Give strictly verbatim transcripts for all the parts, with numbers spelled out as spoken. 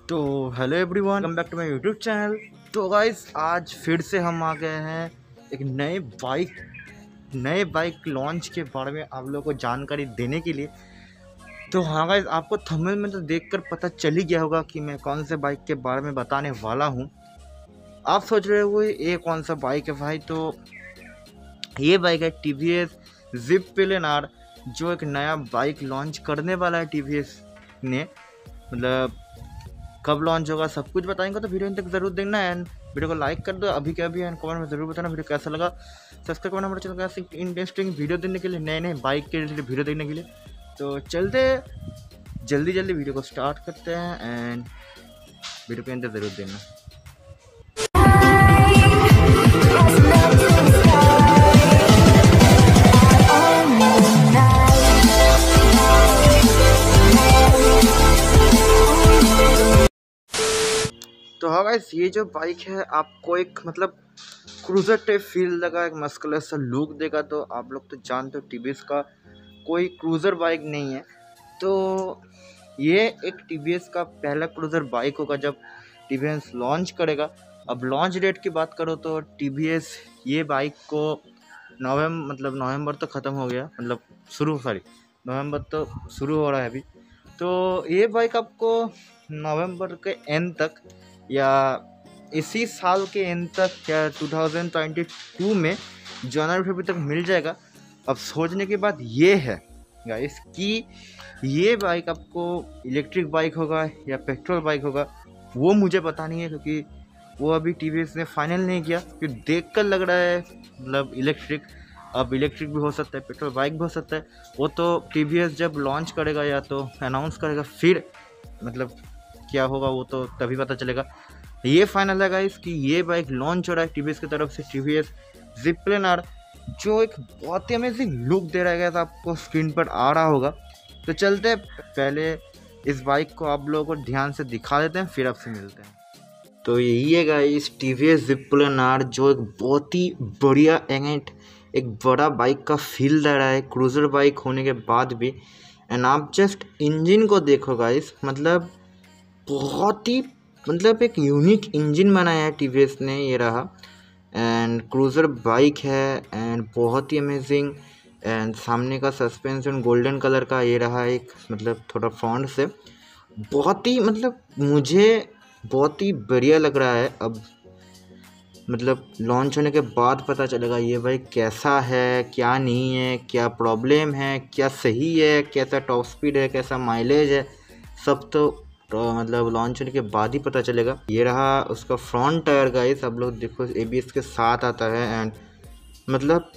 तो hello everyone, welcome back to my YouTube channel. तो guys आज फिर से हम आ गए हैं एक नए बाइक नए बाइक लॉन्च के बारे में आप लोगों को जानकारी देने के लिए। तो हाँ गाइस, आपको थंबनेल में तो देखकर पता चल ही गया होगा कि मैं कौन से बाइक के बारे में बताने वाला हूँ। आप सोच रहे हो ये कौन सा बाइक है भाई? तो ये बाइक है T V S Zeppelin R, जो एक नया बाइक लॉन्च करने वाला है टी वी एस ने। मतलब कब लॉन्च होगा सब कुछ बताएंगे, तो वीडियो तक जरूर देखना एंड वीडियो को लाइक कर दो अभी के अभी एंड कमेंट में जरूर बताना वीडियो कैसा लगा। सब्सक्राइब करना हमारे चैनल को ऐसे इंटरेस्टिंग वीडियो देखने के लिए, नए नए बाइक के रिलेटेड वीडियो देखने के लिए। तो चलते जल्दी जल्दी वीडियो को स्टार्ट करते हैं एंड वीडियो के अंदर ज़रूर देना। तो हाँ गाइस, ये जो बाइक है आपको एक मतलब क्रूज़र टाइप फील लगा, एक मस्कुलर सा लुक देगा। तो आप लोग तो जानते हो टी वी एस का कोई क्रूज़र बाइक नहीं है। तो ये एक टी वी एस का पहला क्रूज़र बाइक होगा जब टी वी एस लॉन्च करेगा। अब लॉन्च डेट की बात करो तो टी वी एस ये बाइक को नवंबर मतलब नवंबर तो ख़त्म हो गया, मतलब शुरू सॉरी नवंबर तो शुरू हो रहा है अभी। तो ये बाइक आपको नवंबर के एंड तक या इसी साल के एंड तक या टू थाउजेंड ट्वेंटी टू में जनवरी फरवरी तक मिल जाएगा। अब सोचने की बात ये है गाइस कि ये बाइक आपको इलेक्ट्रिक बाइक होगा या पेट्रोल बाइक होगा, वो मुझे पता नहीं है, क्योंकि वो अभी टी वी एस ने फाइनल नहीं किया। क्योंकि देख कर लग रहा है मतलब इलेक्ट्रिक, अब इलेक्ट्रिक भी हो सकता है, पेट्रोल बाइक भी हो सकता है। वो तो टी वी एस जब लॉन्च करेगा या तो अनाउंस करेगा, फिर मतलब क्या होगा वो तो तभी पता चलेगा। ये फाइनल है गाइस कि ये बाइक लॉन्च हो रहा है टी वी एस की तरफ से, T V S Zeppelin R, जो एक बहुत ही अमेजिंग लुक दे रहा है। आपको स्क्रीन पर आ रहा होगा। तो चलते पहले इस बाइक को आप लोगों को ध्यान से दिखा देते हैं, फिर आपसे मिलते हैं। तो यही है guys T V S Zeppelin R, जो एक बहुत ही बढ़िया एंड एक बड़ा बाइक का फील दे रहा है क्रूज़र बाइक होने के बाद भी। एंड आप जस्ट इंजन को देखो गाइस, मतलब बहुत ही मतलब एक यूनिक इंजन बनाया है टी वी एस ने। ये रहा एंड क्रूज़र बाइक है एंड बहुत ही अमेजिंग। एंड सामने का सस्पेंशन गोल्डन कलर का ये रहा, एक मतलब थोड़ा फ्रंट से बहुत ही मतलब मुझे बहुत ही बढ़िया लग रहा है। अब मतलब लॉन्च होने के बाद पता चलेगा ये बाइक कैसा है, क्या नहीं है, क्या प्रॉब्लम है, क्या सही है, कैसा टॉप स्पीड है, कैसा माइलेज है, सब तो तो मतलब लॉन्च होने के बाद ही पता चलेगा। ये रहा उसका फ्रंट टायर गाइस, आप लोग देखो ए बी एस के साथ आता है। एंड मतलब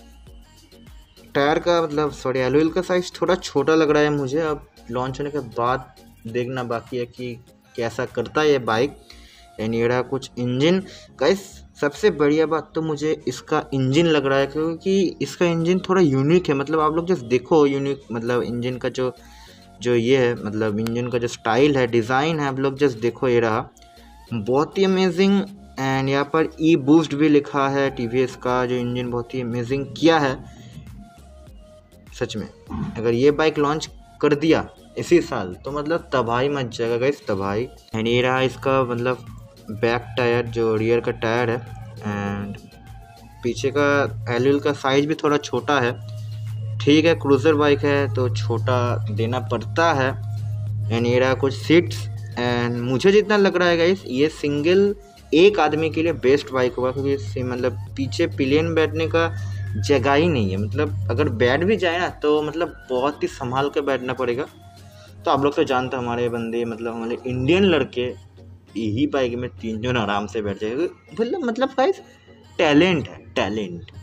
टायर का मतलब सॉरी एलॉय का साइज थोड़ा छोटा लग रहा है मुझे। अब लॉन्च होने के बाद देखना बाकी है कि कैसा करता है ये बाइक। एंड ये रहा कुछ इंजन गाइस। सबसे बढ़िया बात तो मुझे इसका इंजन लग रहा है, क्योंकि इसका इंजन थोड़ा यूनिक है। मतलब आप लोग जस्ट देखो यूनिक मतलब इंजन का जो जो ये है मतलब इंजन का जो स्टाइल है, डिज़ाइन है, आप लोग जस्ट देखो। ये रहा बहुत ही अमेजिंग। एंड यहाँ पर ई बूस्ट भी लिखा है टी वी एस का, जो इंजन बहुत ही अमेजिंग किया है सच में। अगर ये बाइक लॉन्च कर दिया इसी साल तो मतलब तबाही मच जाएगा गाइस, तबाही। एंड ये रहा इसका मतलब बैक टायर, जो रियर का टायर है। एंड पीछे का एलॉय का साइज भी थोड़ा छोटा है, ठीक है क्रूज़र बाइक है तो छोटा देना पड़ता है। एंड ये रहा कुछ सीट्स। एंड मुझे जितना लग रहा है गाइस ये सिंगल एक आदमी के लिए बेस्ट बाइक होगा, क्योंकि इससे मतलब पीछे पिलियन बैठने का जगह ही नहीं है। मतलब अगर बैठ भी जाए ना तो मतलब बहुत ही संभाल के बैठना पड़ेगा। तो आप लोग तो जानते हैं हमारे बंदे मतलब हमारे इंडियन लड़के यही बाइक में तीन जन आराम से बैठ जाएगा। मतलब मतलब गाइस टैलेंट है, टैलेंट।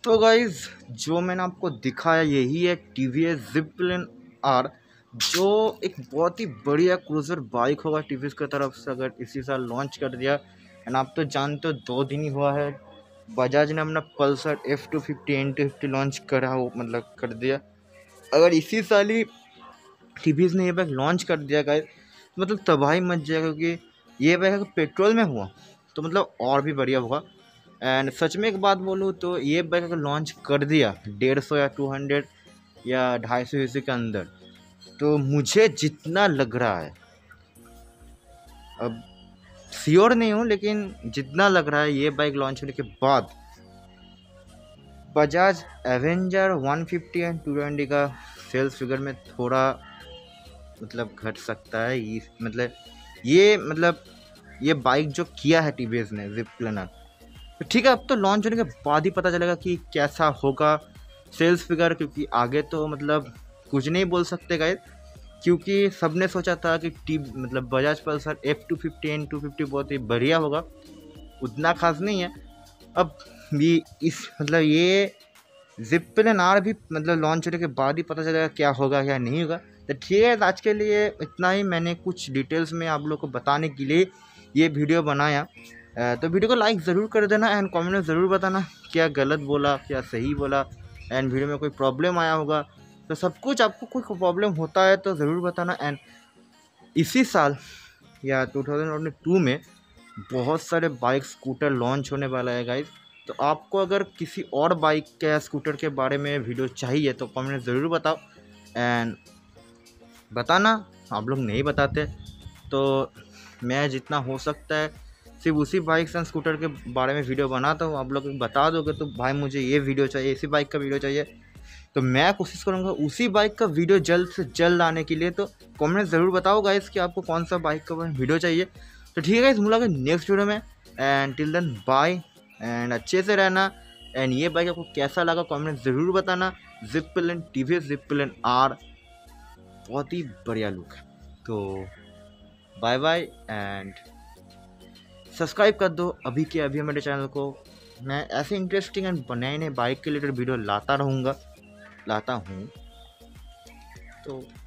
तो गाइज जो मैंने आपको दिखाया यही है T V S Zeppelin R, जो एक बहुत ही बढ़िया क्रूज़र बाइक होगा टी वी एस की तरफ से अगर इसी साल लॉन्च कर दिया। एंड आप तो जानते हो दो दिन ही हुआ है बजाज ने अपना Pulsar F two fifty N two fifty launch करा हो, मतलब कर दिया। अगर इसी साल ही टी वी एस ने ये बाइक लॉन्च कर दिया गाइज तो मतलब तबाही मच जाएगा, क्योंकि ये बाइक अगर पेट्रोल में हुआ तो मतलब और भी बढ़िया होगा। एंड सच में एक बात बोलूँ तो ये बाइक अगर लॉन्च कर दिया डेढ़ सौ या टू हंड्रेड या ढाई सौ सी के अंदर, तो मुझे जितना लग रहा है, अब श्योर नहीं हूँ लेकिन जितना लग रहा है ये बाइक लॉन्च होने के बाद Bajaj Avenger one fifty and two twenty का सेल्स फिगर में थोड़ा मतलब घट सकता है। ये मतलब ये मतलब ये बाइक जो किया है टी वी एस ने जिपलिनर, तो ठीक है अब तो लॉन्च होने के बाद ही पता चलेगा कि कैसा होगा सेल्स फिगर, क्योंकि आगे तो मतलब कुछ नहीं बोल सकते गाइस, क्योंकि सबने सोचा था कि टी मतलब Bajaj Pulsar F two fifty N two fifty बहुत ही बढ़िया होगा, उतना खास नहीं है। अब ये इस मतलब ये जिपलिन आर भी मतलब लॉन्च होने के बाद ही पता चलेगा क्या होगा क्या नहीं होगा। तो ठीक है आज के लिए इतना ही, मैंने कुछ डिटेल्स में आप लोग को बताने के लिए ये वीडियो बनाया। तो वीडियो को लाइक ज़रूर कर देना एंड कमेंट में ज़रूर बताना क्या गलत बोला क्या सही बोला, एंड वीडियो में कोई प्रॉब्लम आया होगा तो सब कुछ आपको कोई प्रॉब्लम होता है तो ज़रूर बताना। एंड इसी साल या टू थाउजेंड ट्वेंटी टू में बहुत सारे बाइक स्कूटर लॉन्च होने वाला है गाइज, तो आपको अगर किसी और बाइक के स्कूटर के बारे में वीडियो चाहिए तो कमेंट में ज़रूर बताओ। एंड बताना, आप लोग नहीं बताते तो मैं जितना हो सकता है सिर्फ उसी बाइक एंड स्कूटर के बारे में वीडियो बनाता हूँ। आप लोग बता दोगे तो भाई मुझे ये वीडियो चाहिए, इसी बाइक का वीडियो चाहिए, तो मैं कोशिश करूँगा उसी बाइक का वीडियो जल्द से जल्द आने के लिए। तो कमेंट ज़रूर बताओ गाइस कि आपको कौन सा बाइक का वीडियो चाहिए। तो ठीक है गाइस, मुलाकात नेक्स्ट वीडियो में, and till then bye and अच्छे से रहना। एंड ये बाइक आपको कैसा लगा कमेंट ज़रूर बताना। Zeppelin T V S Zeppelin R बहुत ही बढ़िया लुक है। तो बाय बाय एंड सब्सक्राइब कर दो अभी के अभी मेरे चैनल को। मैं ऐसे इंटरेस्टिंग एंड नए नए बाइक के रिलेटेड वीडियो लाता रहूँगा लाता हूँ तो